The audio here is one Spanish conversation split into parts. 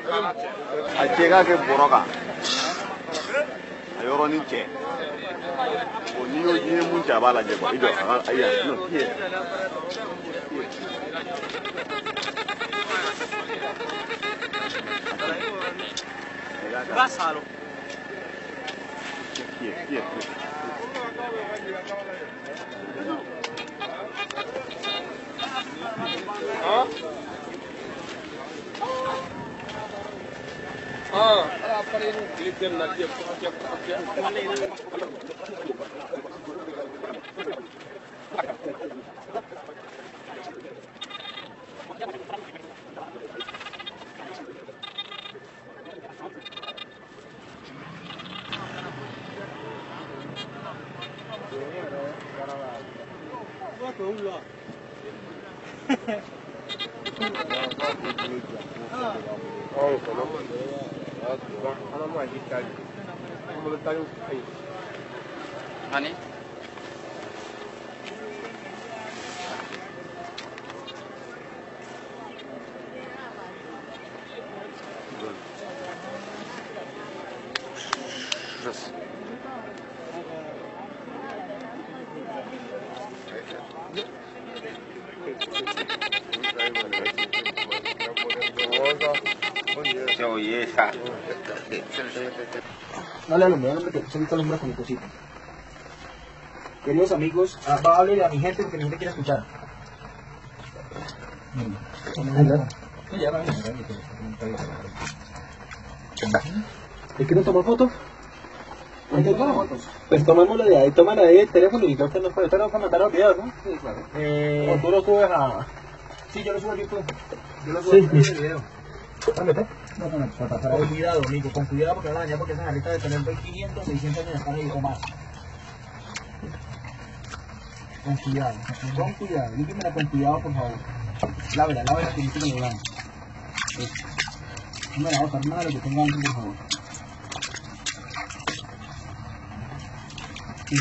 a cɛ k'a kɛ bɔrɔ kan a yɔrɔnin cɛ n'i ye mun cɛ a b'a lajɛ quoi i jɔ a yan non hier Pásalo. Hier. Para un clip de la tía. Honey? No le alumbré, hombre, que solito alumbra con mi cosita. Queridos amigos, háblele a mi gente porque mi gente quiere escuchar. ¿Le quieren tomar fotos? Pues tomémosle de ahí, tómala de ahí el teléfono y usted no puede, usted no puede mandar los videos, ¿no? Sí, claro. O tú lo subes a... Sí, yo lo subo a YouTube. Yo lo subo a YouTube el video. Con cuidado, amigo, con cuidado porque van a dañar porque esa jarrita de tener 500, 600 años están ahí o más. Con cuidado, líquimela con cuidado por favor. Lávela, que no se lo vean. No me la voy a sacar nada de lo que tenga antes, por favor. Sí.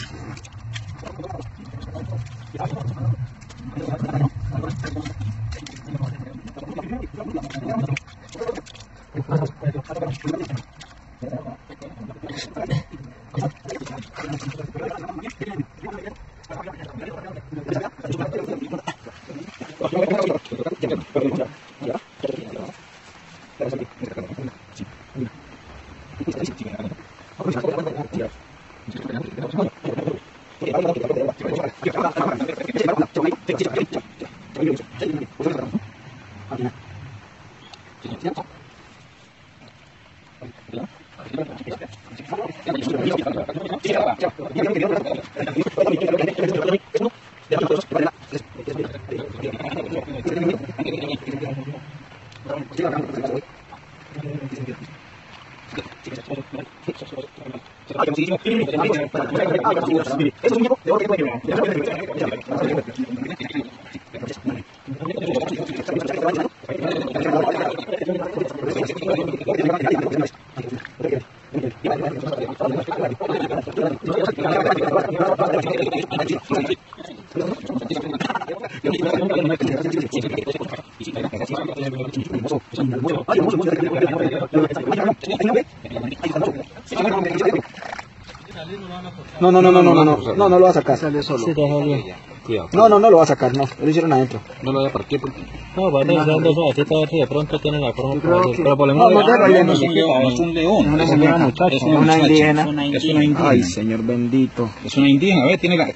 No lo va a sacar. Sale solo. Cuidado. No lo va a sacar, no. Lo hicieron adentro. No lo voy a partir porque... No, va a tener dos ojatitas a ver si de pronto tiene la forma para decir. Pero por lo No, menos no es un león. Es una muchacha. Es una indígena. Es una indígena. Ay, señor bendito. Es una indígena, ¿ves? Tiene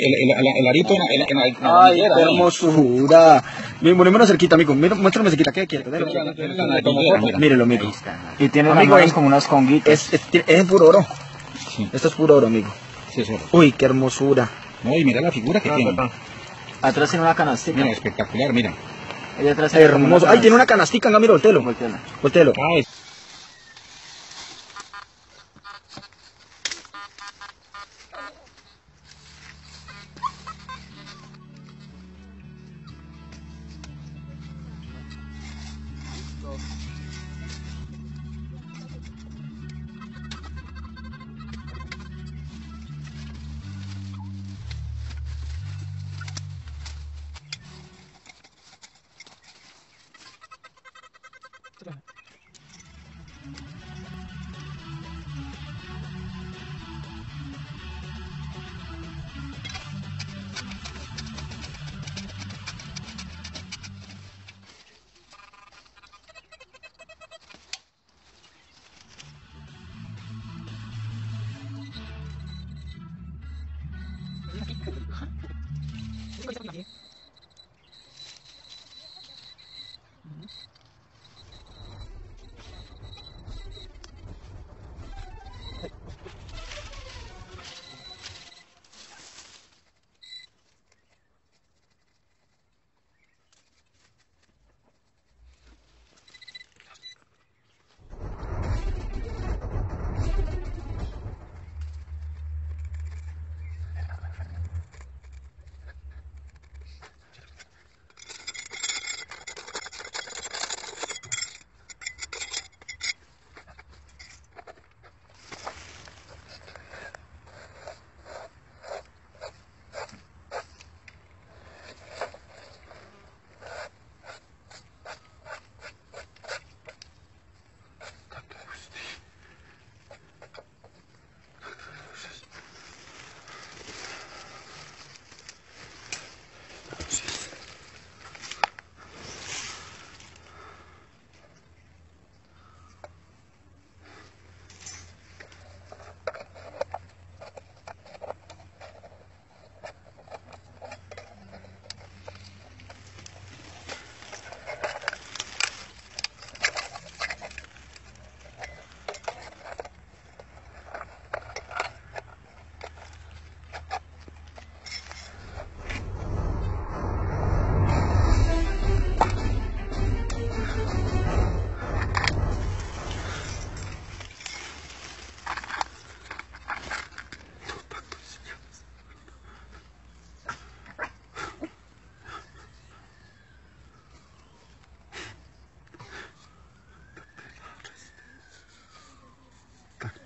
el arito en la Ay, qué hermosura. Miren cerquita, amigo. Muéstrame cerquita. ¿Qué quiere? Mírelo, amigo. Y tiene amigo como unas conguitas. Es puro oro. Sí. Esto es puro oro, amigo. Sí, es oro. Uy, qué hermosura. No, y mira la figura que tiene. Atrás tiene una canastica. Mira, espectacular, mira. Hermoso. Ay, tiene una canastica, mira, voltelo. Voltelo. Ay.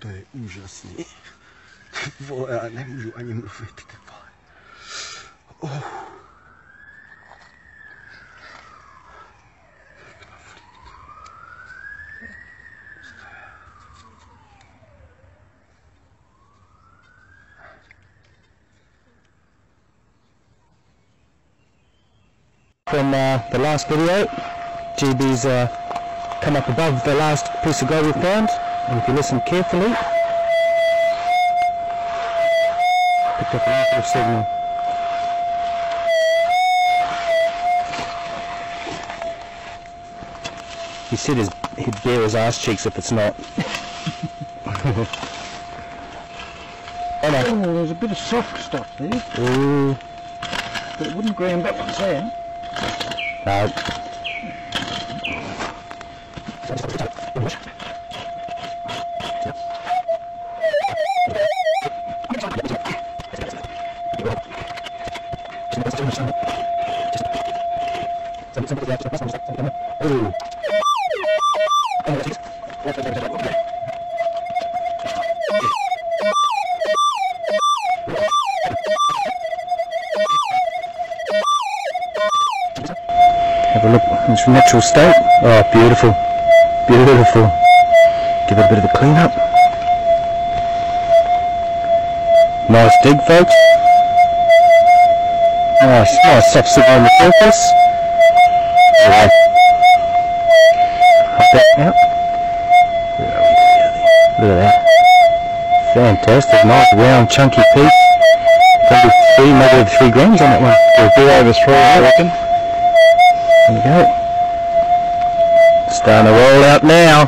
To je úžasný. Vole, já nemůžu ani mluvit, ty vole. From the last video, GB's come up above the last piece of gold we found, and if you listen carefully, picked up an awful signal. He said he'd bare his ass cheeks if it's not. Oh, there's a bit of soft stuff there. Ooh. But it wouldn't ground up what's there. No. Ooh. Have a look in its natural state. Oh, beautiful. Beautiful. Give it a bit of a clean up. Nice dig, folks. Nice soft signal on the surface. Yeah. Hold that out. Look at that. Fantastic. Nice round chunky piece. Maybe 3 grams on that one. It'll be over 3, I reckon. There you go. Starting to roll out now.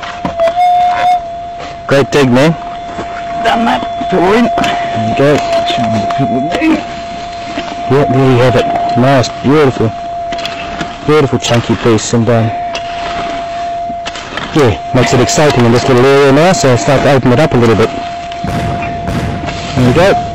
Great dig, man. Done that. Pour in. There you go. Yeah, there you have it. Nice, beautiful chunky piece, and yeah, makes it exciting in this little area now, so I'll start to open it up a little bit. There you go.